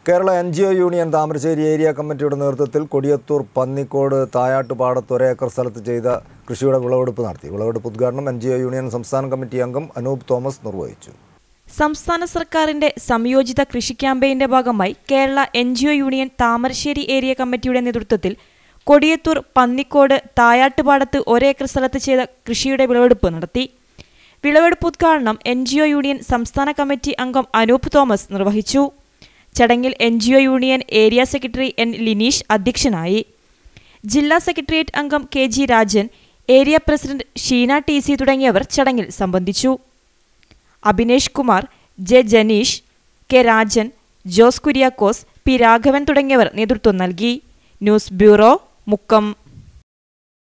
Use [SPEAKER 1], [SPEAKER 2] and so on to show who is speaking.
[SPEAKER 1] Kerala NG union Thamarassery area കമ്മിറ്റിയുടെ നേതൃത്വത്തിൽ Kodiyathur Pannikode തായാട്ടുപാടത്ത് 1 acre സ്ഥലത്ത് ചെയ്ത കൃഷിയുടെ വിളവെടുപ്പ് നടത്തി. വിളവെടുപ്പ് ഉദ്ഘാടനം എൻ.ജി യൂണിയൻ സംസ്ഥാന കമ്മിറ്റി അംഗം അനൂപ് തോമസ് നിർവഹിച്ചു.
[SPEAKER 2] സംസ്ഥാന സർക്കാരിന്റെ സംയോജിത കൃഷി ക്യാമ്പയിന്റെ ഭാഗമായി Kerala NG union Thamarassery area കമ്മിറ്റിയുടെ നേതൃത്വത്തിൽ കൊടിയത്തൂർ പന്നിക്കോട് തായാട്ടുപാടത്ത് 1 ഏക്കർ സ്ഥലത്ത് ചെയ്ത കൃഷിയുടെ വിളവെടുപ്പ് നടത്തി. വിളവെടുപ്പ് ഉദ്ഘാടനം എൻ.ജി യൂണിയൻ സംസ്ഥാന കമ്മിറ്റി അംഗം അനൂപ് തോമസ് നിർവഹിച്ചു. ചടങ്ങിൽ NG union area secretary N. Lineesh അധ്യക്ഷനായി. ജില്ലാ സെക്രട്ടേറിയറ്റ് അംഗം KG. Rajan, area president Sheena TC തുടങ്ങിയവർ ചടങ്ങിൽ സംബന്ധിച്ചു. Abhinesh Kumar, J. Janeesh, K. Rajan, Jose Kuriakose, P. Raghavan തുടങ്ങിയവർ നേതൃത്വം നൽകി. News bureau, Mukkam.